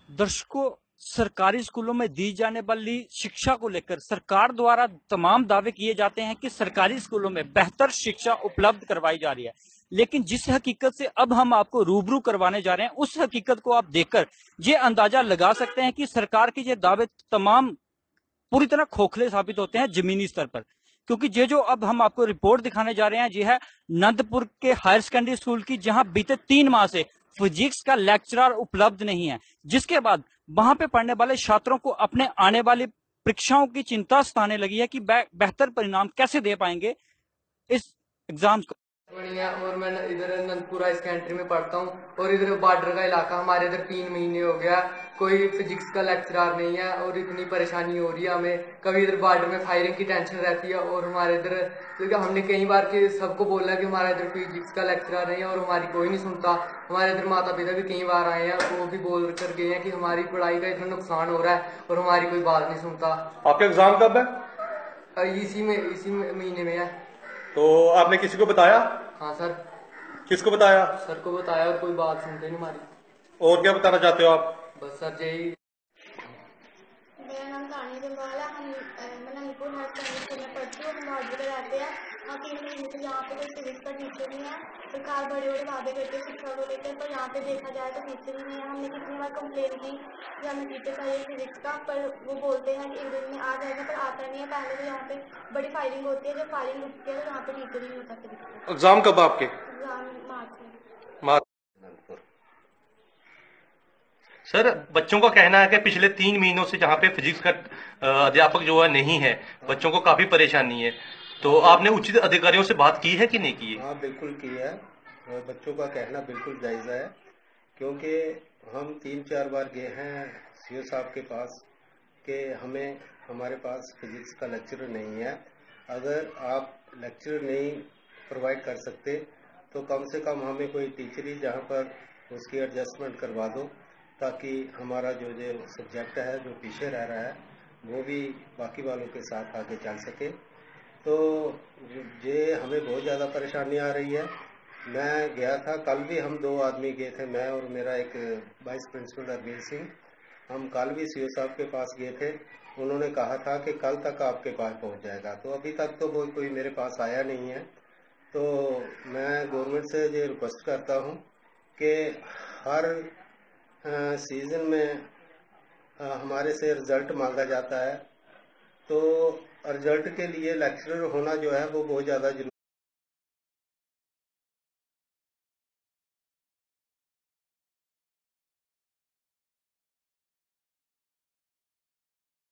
दर्शकों, सरकारी स्कूलों में दी जाने वाली शिक्षा को लेकर सरकार द्वारा तमाम दावे किए जाते हैं कि सरकारी स्कूलों में बेहतर शिक्षा उपलब्ध करवाई जा रही है। लेकिन जिस हकीकत से अब हम आपको रूबरू करवाने जा रहे हैं, उस हकीकत को आप देखकर ये अंदाजा लगा सकते हैं कि सरकार के ये दावे तमाम पूरी तरह खोखले साबित होते हैं जमीनी स्तर पर। क्योंकि ये जो अब हम आपको रिपोर्ट दिखाने जा रहे हैं, ये है नंदपुर के हायर सेकेंडरी स्कूल की, जहां बीते 3 माह से फिजिक्स का लेक्चरर उपलब्ध नहीं है, जिसके बाद वहां पे पढ़ने वाले छात्रों को अपने आने वाली परीक्षाओं की चिंता सताने लगी है कि बेहतर परिणाम कैसे दे पाएंगे इस एग्जाम को। बढ़िया। और मैं इधर नंदपुरा इस कंट्री में पढ़ता हूँ और इधर बॉर्डर का इलाका, हमारे इधर 3 महीने हो गया कोई फिजिक्स का लेक्चरर नहीं है और इतनी परेशानी हो रही है हमें। कभी इधर बॉर्डर में फायरिंग की टेंशन रहती है और हमारे इधर, क्योंकि हमने कई बार के सबको बोला कि हमारा इधर फिजिक्स का लेक्चरर नहीं है और हमारी कोई नहीं सुनता। हमारे इधर माता पिता भी कई बार आए हैं, वो भी बोल कर गए हैं कि हमारी पढ़ाई का इतना नुकसान हो रहा है और हमारी कोई बात नहीं सुनता। आपका एग्जाम कब है? इसी महीने में है। तो आपने किसी को बताया? हाँ सर। किसको बताया? सर को बताया और कोई बात सुनते नहीं हमारी। और क्या बताना चाहते हो आप? बस सर यही। मेरा नाम तानी जम्वाल है। मैं नंदपुर हायर सेकेंडरी स्कूल में पढ़ती हूँ। हम मॉडल में रहते हैं। हाँ, 3 महीने से यहाँ पे कोई फिजिक्स का टीचर नहीं है। सरकार बड़े बड़े वादे करती है शिक्षा को लेकर, पर यहाँ पे देखा जाए तो टीचर ही नहीं है। हमने कितनी बार कंप्लेन की कि हमें टीचर चाहिए फिजिक्स का, पर वो बोलते हैं कि एक दिन में आ जाएगा, पर आता नहीं है। पहले तो यहाँ पे बड़ी फायरिंग होती है, जब फायरिंग रुकती है तो यहाँ पे टीचर ही नहीं होता फिजिक्स का। एग्जाम कब आपके? एग्जाम मार्च में। सर, बच्चों का कहना है कि पिछले 3 महीनों से जहाँ पे फिजिक्स का अध्यापक जो है नहीं है, बच्चों को काफी परेशानी है। तो आपने उचित अधिकारियों से बात की है कि नहीं की है? हाँ, बिल्कुल की है। बच्चों का कहना बिल्कुल जायज़ है, क्योंकि हम 3-4 बार गए हैं सीओ साहब के पास कि हमारे पास फिजिक्स का लेक्चर नहीं है। अगर आप लेक्चर नहीं प्रोवाइड कर सकते तो कम से कम हमें कोई टीचर ही जहाँ पर उसकी एडजस्टमेंट करवा दो, ताकि हमारा जो सब्जेक्ट है जो पीछे रह रहा है वो भी बाकी वालों के साथ आगे चल सके। तो ये हमें बहुत ज़्यादा परेशानी आ रही है। मैं गया था, कल भी हम 2 आदमी गए थे, मैं और मेरा एक वाइस प्रिंसिपल अरविंद सिंह। हम कल भी सीओ साहब के पास गए थे। उन्होंने कहा था कि कल तक आपके पास पहुंच जाएगा, तो अभी तक तो कोई मेरे पास आया नहीं है। तो मैं गवर्नमेंट से ये रिक्वेस्ट करता हूं कि हर सीज़न में हमारे से रिज़ल्ट मांगा जाता है, तो रिज़ल्ट के लिए लेक्चरर होना जो है वो बहुत ज़्यादा